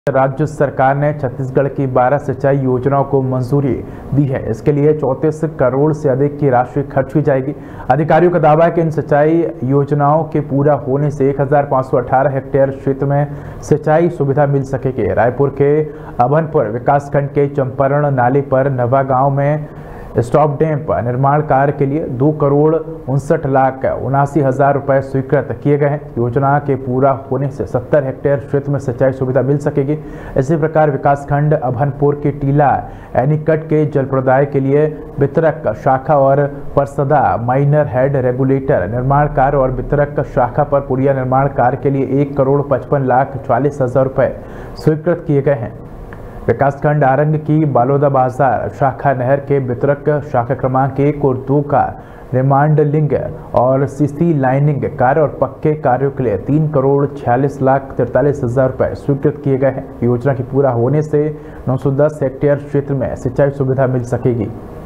राज्य सरकार ने छत्तीसगढ़ की 12 सिंचाई योजनाओं को मंजूरी दी है। इसके लिए 34 करोड़ से अधिक की राशि खर्च की जाएगी। अधिकारियों का दावा है कि इन सिंचाई योजनाओं के पूरा होने से 1518 हेक्टेयर क्षेत्र में सिंचाई सुविधा मिल सकेगी। रायपुर के अभनपुर विकासखंड के चंपारण नाले पर नवा गांव में स्टॉप डैम निर्माण कार्य के लिए 2,59,79,000 रुपए स्वीकृत किए गए हैं। योजना के पूरा होने से 70 हेक्टेयर क्षेत्र में सिंचाई सुविधा मिल सकेगी। इसी प्रकार विकासखंड अभनपुर के टीला एनीकट के जल प्रदाय के लिए वितरक शाखा और परसदा माइनर हेड रेगुलेटर निर्माण कार्य और वितरक शाखा पर पुलिया निर्माण कार्य के लिए 1,55,40,000 रुपए स्वीकृत किए गए हैं। विकासखंड आरंग की बालोदा बाजार शाखा नहर के वितरक शाखा क्रमांक 1 और 2 का रिमांडलिंग और सीसी लाइनिंग कार्य और पक्के कार्यों के लिए 3,46,43,000 रुपए स्वीकृत किए गए हैं। योजना के पूरा होने से 910 हेक्टेयर क्षेत्र में सिंचाई सुविधा मिल सकेगी।